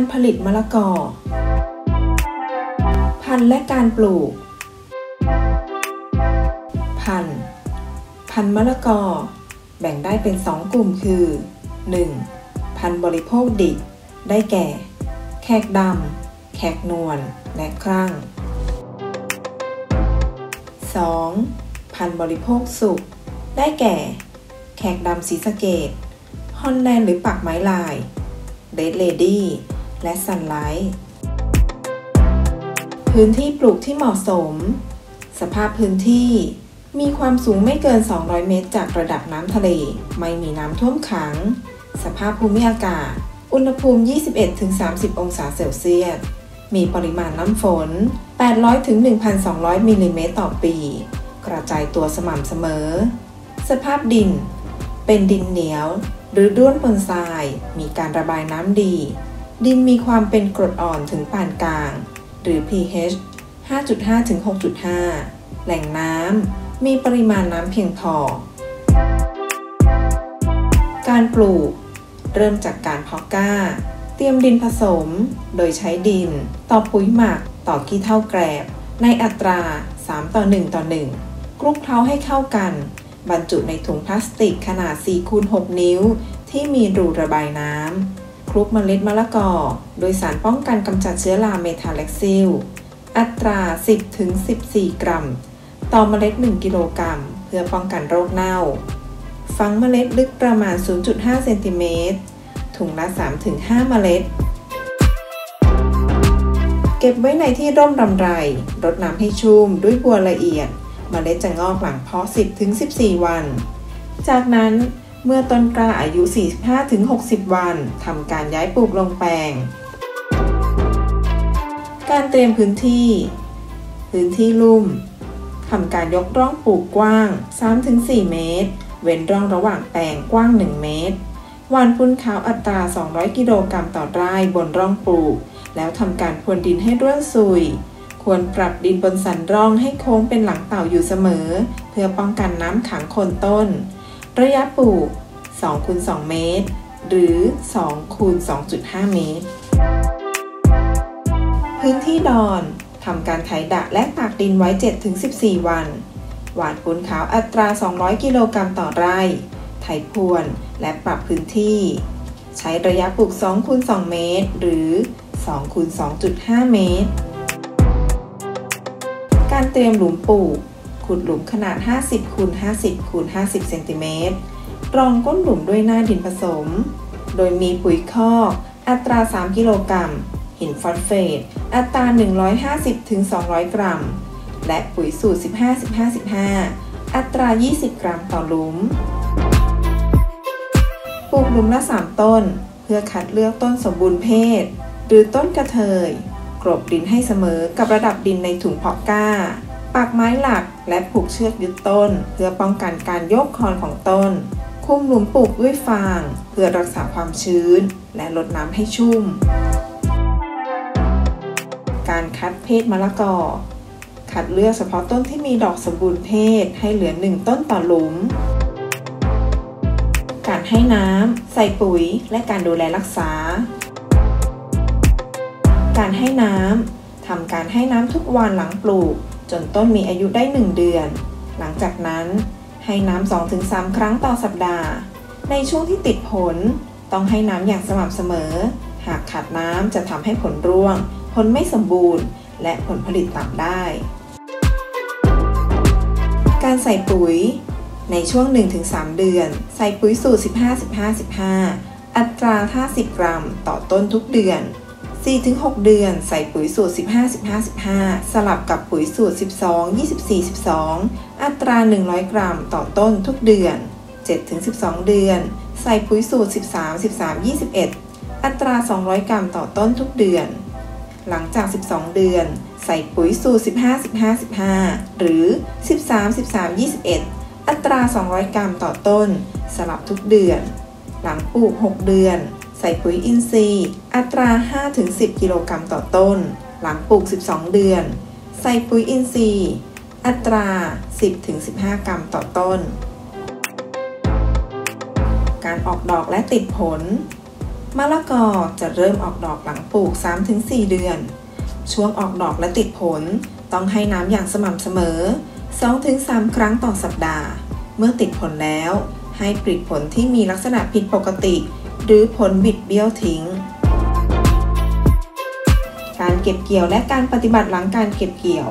ผลิตมะละกอพันธุ์และการปลูกพันธุ์มะละกอแบ่งได้เป็น2กลุ่มคือ 1. พันธุ์บริโภคดิบได้แก่แขกดำแขกนวลและครั่ง 2. พันธุ์บริโภคสุกได้แก่แขกดำศรีสะเกษฮอลแลนด์หรือปากไม้ลายเรดเลดี้และซันไลท์พื้นที่ปลูกที่เหมาะสมสภาพพื้นที่มีความสูงไม่เกิน200เมตรจากระดับน้ำทะเลไม่มีน้ำท่วมขังสภาพภูมิอากาศอุณหภูมิ 21-30 องศาเซลเซียสมีปริมาณน้ำฝน 800-1,200 มิลลิเมตรต่อปีกระจายตัวสม่ำเสมอสภาพดินเป็นดินเหนียวหรือด้วนปนทรายมีการระบายน้ำดีดินมีความเป็นกรดอ่อนถึงปานกลางหรือ pH 5.5-6.5 แหล่งน้ำมีปริมาณน้ำเพียงพอการปลูกเริ่มจากการเพาะกล้าเตรียมดินผสมโดยใช้ดินต่อปุ๋ยหมักต่อขี้เถ้าแกรบในอัตรา 3:1:1 คลุกเคล้าให้เข้ากันบรรจุในถุงพลาสติกขนาด 4x6 นิ้วที่มีรูระบายน้ำคลุกเมล็ดมะละกอโดยสารป้องกันกำจัดเชื้อราเมทาแล็กซิลอัตรา 10-14 กรัมต่อเมล็ด 1 กิโลกรัมเพื่อป้องกันโรคเน่าฝังเมล็ดลึกประมาณ 0.5 เซนติเมตรถุงละ 3-5 เมล็ดเก็บไว้ในที่ร่มรำไรรดน้ำให้ชุ่มด้วยบัวละเอียดเมล็ดจะงอกหลังเพาะ 10-14 วันจากนั้นเมื่อต้นกล้าอายุ 45-60 วันทำการย้ายปลูกลงแปลงการเตรียมพื้นที่ลุ่มทำการยกร่องปลูกกว้าง 3-4 เมตรเว้นร่องระหว่างแปลงกว้าง 1 เมตรหว่านปุ้นขาวอัตรา 200 กิโลกรัมต่อไร่บนร่องปลูกแล้วทำการพรวนดินให้ร่วนซุยควรปรับดินบนสันร่องให้โค้งเป็นหลังเต่าอยู่เสมอเพื่อป้องกันน้ำขังโคนต้นระยะปลูก 2x2 เมตรหรือ 2x2.5 เมตรพื้นที่ดอนทำการไถดะและตากดินไว้ 7-14 วันหว่านปูนขาวอัตรา 200 กิโลกรัมต่อไร่ไถพรวนและปรับพื้นที่ใช้ระยะปลูก 2x2 เมตรหรือ 2x2.5 เมตรการเตรียมหลุมปลูกขุดหลุมขนาด 50x50x50 เซนติเมตรรองก้นหลุมด้วยหน้าดินผสมโดยมีปุ๋ยคอกอัตรา 3 กิโลกรัมหินฟอสเฟตอัตรา 150-200 กรัมและปุ๋ยสูตร 15-15-15 อัตรา 20 กรัมต่อหลุมปลูกหลุมละ 3 ต้นเพื่อคัดเลือกต้นสมบูรณ์เพศหรือต้นกระเทยกลบดินให้เสมอกับระดับดินในถุงเพาะกล้าปักไม้หลักและผูกเชือกยึดต้นเพื่อป้องกันการโยกคอนของต้นคุมหลุมปลูกด้วยฟางเพื่อรักษาความชื้นและลดน้ำให้ชุ่มการคัดเพศมะละกอคัดเลือกเฉพาะต้นที่มีดอกสมบูรณ์เพศให้เหลือ1ต้นต่อหลุมการให้น้ำใส่ปุ๋ยและการดูแลรักษาการให้น้ำทำการให้น้ำทุกวันหลังปลูกจนต้นมีอายุได้1เดือนหลังจากนั้นให้น้ำ 2-3 ครั้งต่อสัปดาห์ในช่วงที่ติดผลต้องให้น้ำอย่างสม่ำเสมอหากขาดน้ำจะทำให้ผลร่วงผลไม่สมบูรณ์และผลผลิตต่ำได้การใส่ปุ๋ยในช่วง 1-3 เดือนใส่ปุ๋ยสูตร 15-15-15 อัตรา 50 กรัมต่อต้นทุกเดือน 4-6 เดือนใส่ปุ๋ยสูตร 15-15-15 สลับกับปุ๋ยสูตร 12-24-12 อัตรา 100 กรัมต่อต้นทุกเดือน 7-12 เดือนใส่ปุ๋ยสูตร 13-13-21 อัตรา 200 กรัมต่อต้นทุกเดือนหลังจาก 12 เดือนใส่ปุ๋ยสูตร 15-15-15 หรือ 13-13-21 อัตรา 200 กรัมต่อต้นสลับทุกเดือนหลังปลูก 6 เดือนใส่ปุ๋ยอินทรีย์อัตรา 5-10 กิโลกรัมต่อต้นหลังปลูก 12 เดือนใส่ปุ๋ยอินทรีย์อัตรา 10-15 กรัมต่อต้นการออกดอกและติดผลมะละกอจะเริ่มออกดอกหลังปลูก 3-4 เดือน ช่วงออกดอกและติดผลต้องให้น้ำอย่างสม่ำเสมอ 2-3 ครั้งต่อสัปดาห์ เมื่อติดผลแล้วให้ปลิดผลที่มีลักษณะผิดปกติหรือผลบิดเบี้ยวทิ้ง การเก็บเกี่ยวและการปฏิบัติหลังการเก็บเกี่ยว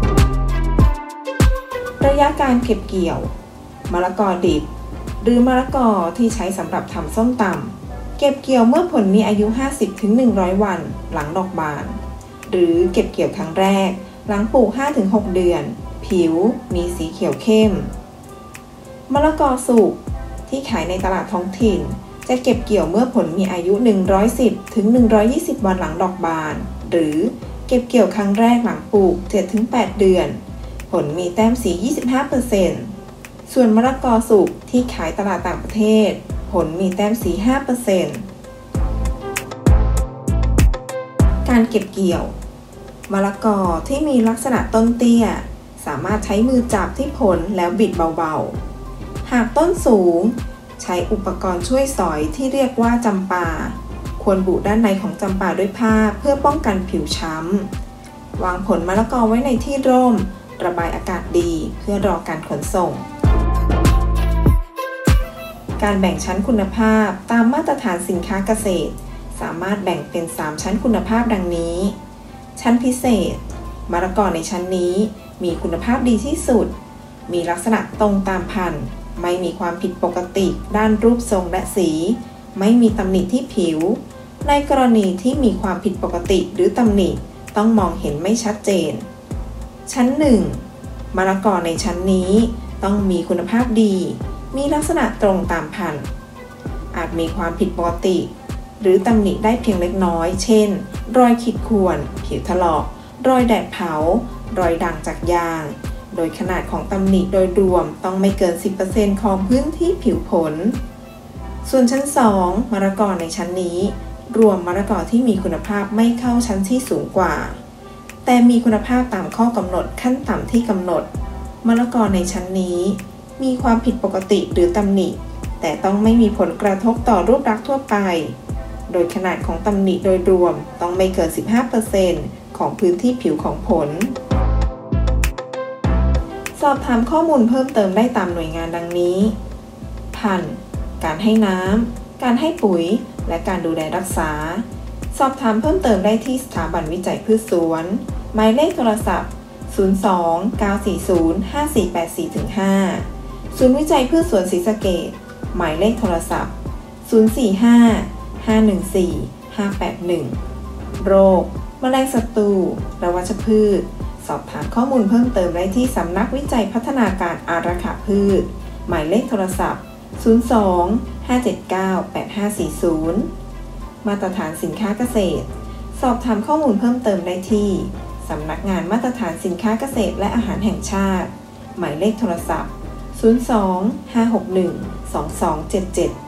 ระยะการเก็บเกี่ยวมะละกอดิบหรือมะละกอที่ใช้สำหรับทำส้มตำเก็บเกี่ยวเมื่อผลมีอายุ 50-100 วันหลังดอกบานหรือเก็บเกี่ยวครั้งแรกหลังปลูก 5-6 เดือนผิวมีสีเขียวเข้มมะละกอสุกที่ขายในตลาดท้องถิ่นจะเก็บเกี่ยวเมื่อผลมีอายุ 110-120 วันหลังดอกบานหรือเก็บเกี่ยวครั้งแรกหลังปลูก 7-8 เดือนผลมีแต้มสี 25% ส่วนมะละกอสุกที่ขายตลาดต่างประเทศผลมีแต้มสี 5% การเก็บเกี่ยวมะละกอที่มีลักษณะต้นเตี้ยสามารถใช้มือจับที่ผลแล้วบิดเบาๆหากต้นสูงใช้อุปกรณ์ช่วยสอยที่เรียกว่าจำปาควรบุด้านในของจำปาด้วยผ้าเพื่อป้องกันผิวช้ำวางผลมะละกอไว้ในที่ร่มระบายอากาศดีเพื่อรอการขนส่งการแบ่งชั้นคุณภาพตามมาตรฐานสินค้าเกษตรสามารถแบ่งเป็น 3 ชั้นคุณภาพดังนี้ชั้นพิเศษมะละกอในชั้นนี้มีคุณภาพดีที่สุดมีลักษณะตรงตามพันธุ์ไม่มีความผิดปกติด้านรูปทรงและสีไม่มีตำหนิที่ผิวในกรณีที่มีความผิดปกติหรือตำหนิต้องมองเห็นไม่ชัดเจนชั้น 1 มะละกอในชั้นนี้ต้องมีคุณภาพดีมีลักษณะตรงตามพันธุ์อาจมีความผิดปกติหรือตำหนิได้เพียงเล็กน้อยเช่นรอยขีดข่วนผิวถลอกรอยแดดเผารอยด่างจากยางโดยขนาดของตำหนิโดยรวมต้องไม่เกิน 10% ของพื้นที่ผิวผลส่วนชั้น 2 มะละกอในชั้นนี้รวมมะละกอที่มีคุณภาพไม่เข้าชั้นที่สูงกว่าแต่มีคุณภาพตามข้อกำหนดขั้นต่ำที่กำหนดมะละกอในชั้นนี้มีความผิดปกติหรือตำหนิแต่ต้องไม่มีผลกระทบต่อรูปลักษณ์ทั่วไปโดยขนาดของตำหนิโดยรวมต้องไม่เกิน 15% ของพื้นที่ผิวของผลสอบถามข้อมูลเพิ่มเติมได้ตามหน่วยงานดังนี้พันธุ์การให้น้ำการให้ปุ๋ยและการดูแลรักษาสอบถามเพิ่มเติมได้ที่สถาบันวิจัยพืชสวนหมายเลขโทรศัพท์ 02-940-5484-5 ศูนย์วิจัยพืชสวนศรีสะเกษหมายเลขโทรศัพท์ 045-514-581 โรคแมลงศัตรูและวัชพืชสอบถามข้อมูลเพิ่มเติมได้ที่สำนักวิจัยพัฒนาการอารักขาพืชหมายเลขโทรศัพท์ 02-579-8540 มาตรฐานสินค้าเกษตรสอบถามข้อมูลเพิ่มเติมได้ที่สำนักงานมาตรฐานสินค้าเกษตรและอาหารแห่งชาติหมายเลขโทรศัพท์ 02-561-2277